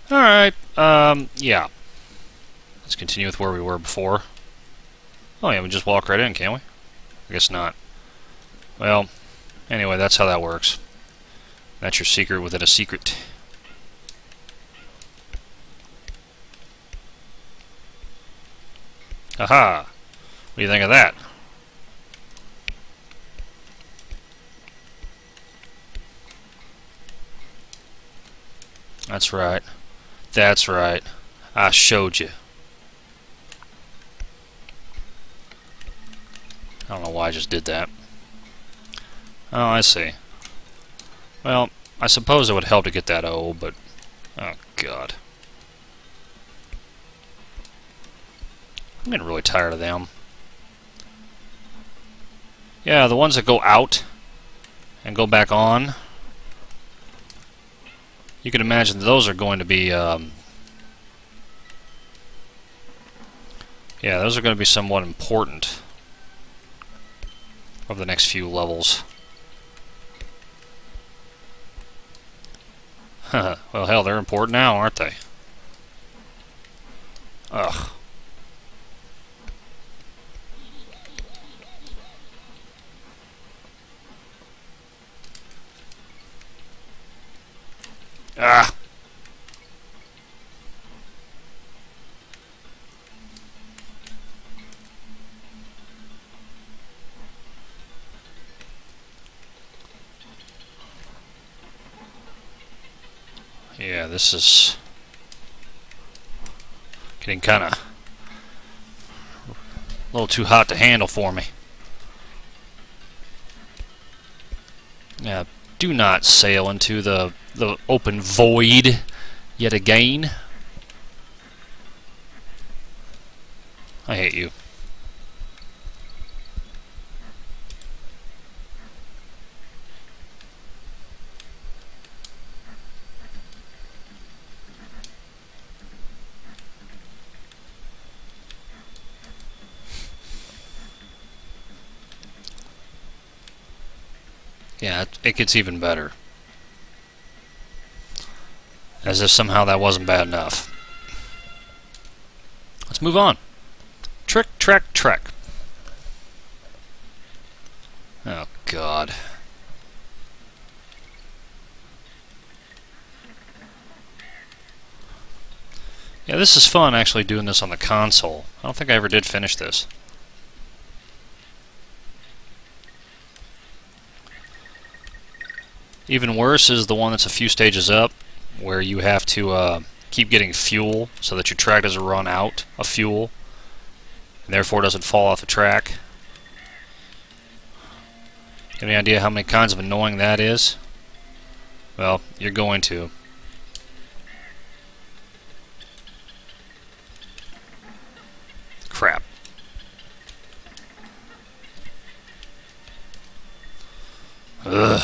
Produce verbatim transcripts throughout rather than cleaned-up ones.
Alright, um, yeah. Let's continue with where we were before. Oh yeah, we just walk right in, can't we? I guess not. Well, anyway, that's how that works. That's your secret within a secret. Aha! What do you think of that? That's right. That's right. I showed you. I don't know why I just did that. Oh, I see. Well, I suppose it would help to get that O, but... oh, God. I'm getting really tired of them. Yeah, the ones that go out and go back on, you can imagine those are going to be... Um, yeah, those are going to be somewhat important over the next few levels. Well, hell, they're important now, aren't they? Ugh. Ah! Yeah, this is getting kind of a little too hot to handle for me. Yeah, do not sail into the the open void yet again. I hate you. Yeah, it, it gets even better. As if somehow that wasn't bad enough. Let's move on. Trick, track, trek. Oh, God. Yeah, this is fun, actually, doing this on the console. I don't think I ever did finish this. Even worse is the one that's a few stages up, where you have to uh, keep getting fuel so that your track doesn't run out of fuel, and therefore doesn't fall off the track. Any idea how many kinds of annoying that is? Well, you're going to. Crap. Ugh.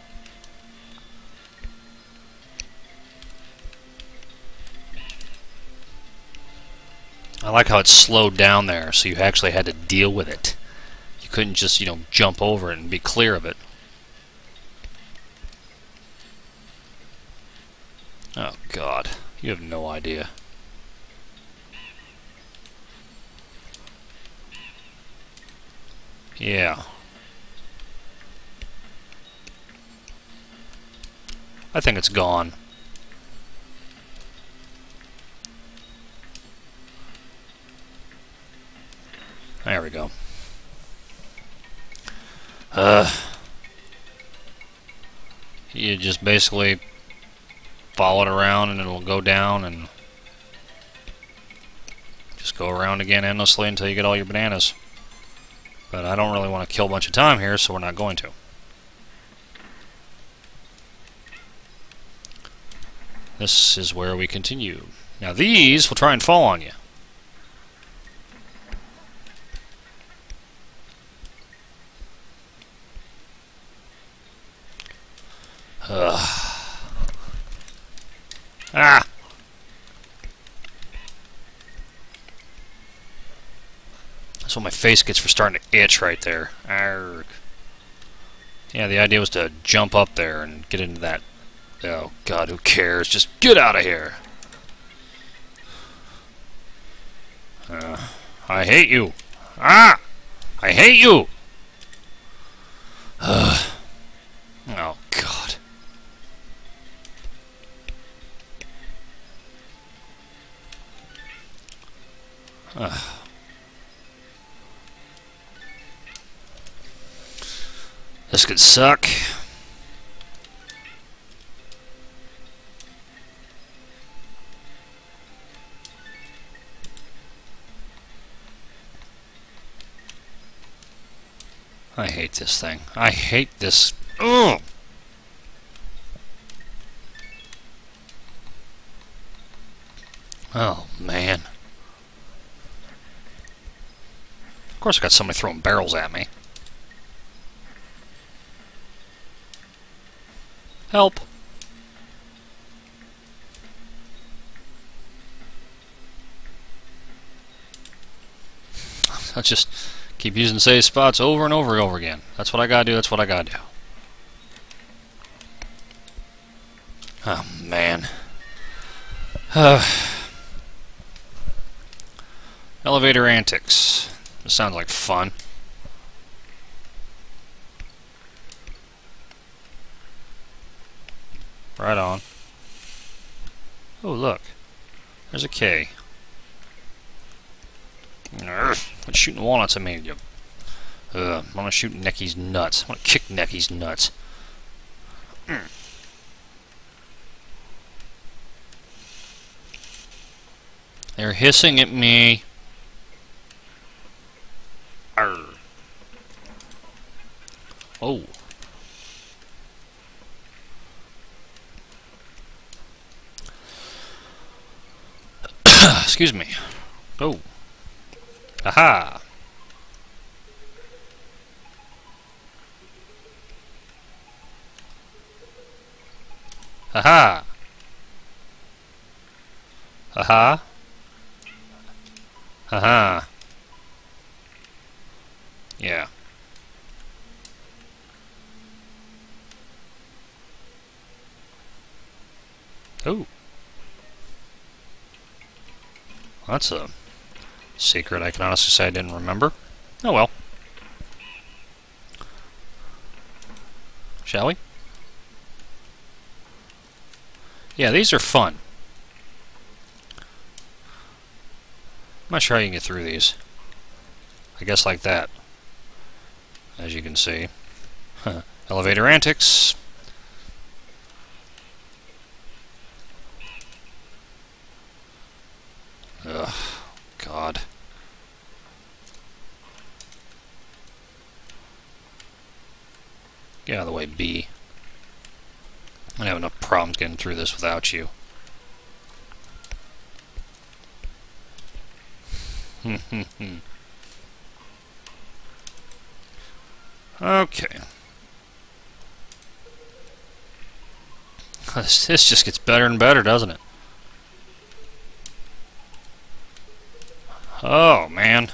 I like how it's slowed down there, so you actually had to deal with it. You couldn't just, you know, jump over it and be clear of it. Oh, God. You have no idea. Yeah. I think it's gone. There we go. Uh, you just basically follow it around and it'll go down and just go around again endlessly until you get all your bananas. But I don't really want to kill a bunch of time here, so we're not going to. This is where we continue. Now these will try and fall on you. Ugh. Ah! That's what my face gets for starting to itch right there. Arrgh. Yeah, the idea was to jump up there and get into that. Oh, God, who cares? Just get out of here! I hate you. Ah! I hate you! Ugh. Oh, God. Ugh. This could suck. I hate this thing. I hate this. Ugh. Oh, man. Of course I got somebody throwing barrels at me. Help. I'll just keep using safe spots over and over and over again. That's what I gotta do, that's what I gotta do. Oh, man. Uh, elevator antics. This sounds like fun. Right on. Oh, look. There's a K. Urgh, what's shooting walnuts at me? You, uh, I'm gonna shoot Necky's nuts. I'm gonna kick Necky's nuts. Mm. They're hissing at me. Arr. Oh. Excuse me. Oh. Aha. Aha. Aha. Aha. Yeah. Oh. That's a secret I can honestly say I didn't remember. Oh well. Shall we? Yeah, these are fun. I'm not sure how you can get through these. I guess like that. As you can see. Huh. Elevator antics. Ugh. God. Get out of the way, B. I have enough problems getting through this without you. Okay. This, this just gets better and better, doesn't it? Oh, man.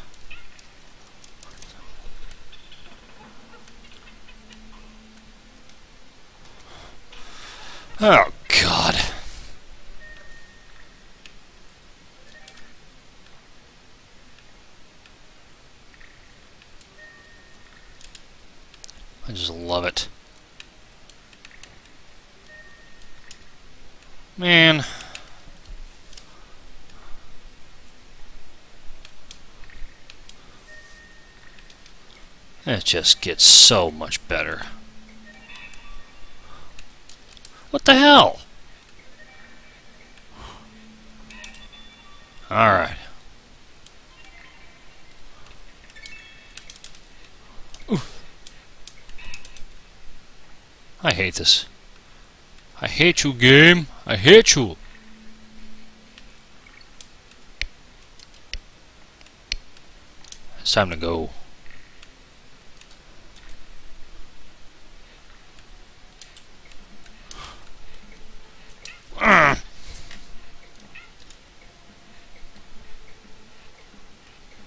Oh, God. I just love it. Man. It just gets so much better. What the hell? Alright. I hate this. I hate you, game. I hate you. It's time to go.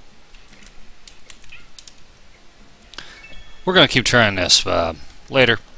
We're going to keep trying this uh, later.